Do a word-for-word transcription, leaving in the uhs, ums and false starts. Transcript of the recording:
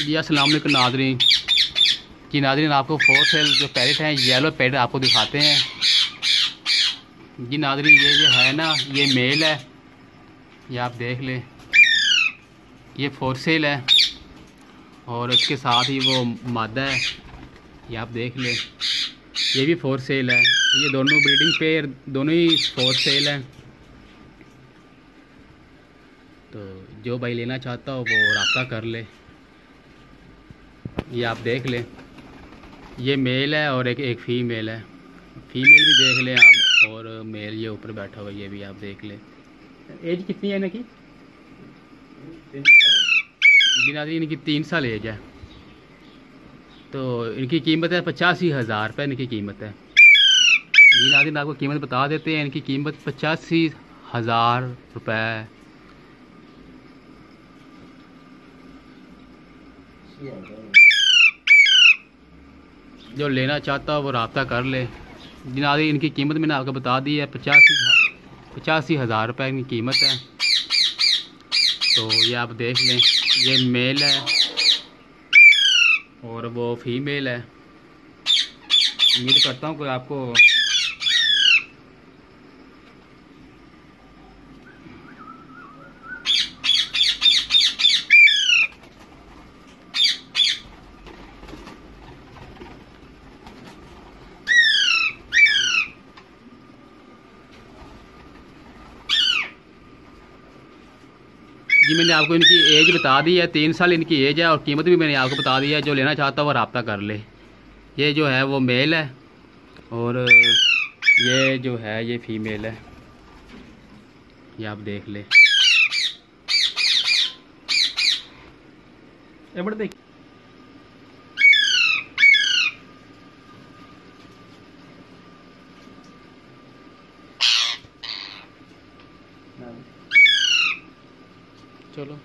जी अस्सलाम वालेकुम नाज़रीन। जी नाज़रीन, आपको फोर सेल जो पैरेट हैं, येलो पैरेट आपको दिखाते हैं। जी नाज़रीन, ये जो है ना, ये मेल है, ये आप देख लें, ये फोर सेल है और इसके साथ ही वो मादा है, ये आप देख लें, ये भी फोर सेल है। ये दोनों ब्रीडिंग पेयर दोनों ही फोर सेल हैं। तो जो भाई लेना चाहता हो वो रब्ता कर ले। ये आप देख लें, ये मेल है और एक एक फ़ीमेल है। फ़ीमेल भी देख लें आप, और मेल ये ऊपर बैठा हुआ, ये भी आप देख लें। एज कितनी है इनकी? बिना दी इनकी तीन साल एज है। तो इनकी कीमत है पचासी हज़ार रुपये इनकी कीमत है। जी नाज़रीन, आपको कीमत बता देते हैं, इनकी कीमत पचासी हज़ार रुपये। जो लेना चाहता हो वो रब्ता कर ले। जी नाज़रीन, इनकी कीमत मैंने आपको बता दी है, पचासी पचासी हज़ार रुपये इनकी कीमत है। तो ये आप देख लें, ये मेल है और वो फीमेल है। उम्मीद करता हूँ कि आपको जी मैंने आपको इनकी एज बता दी है, तीन साल इनकी एज है और कीमत भी मैंने आपको बता दी है। जो लेना चाहता है वो रब्ता कर ले। ये जो है वो मेल है और ये जो है ये फीमेल है, ये आप देख ले। देख चलो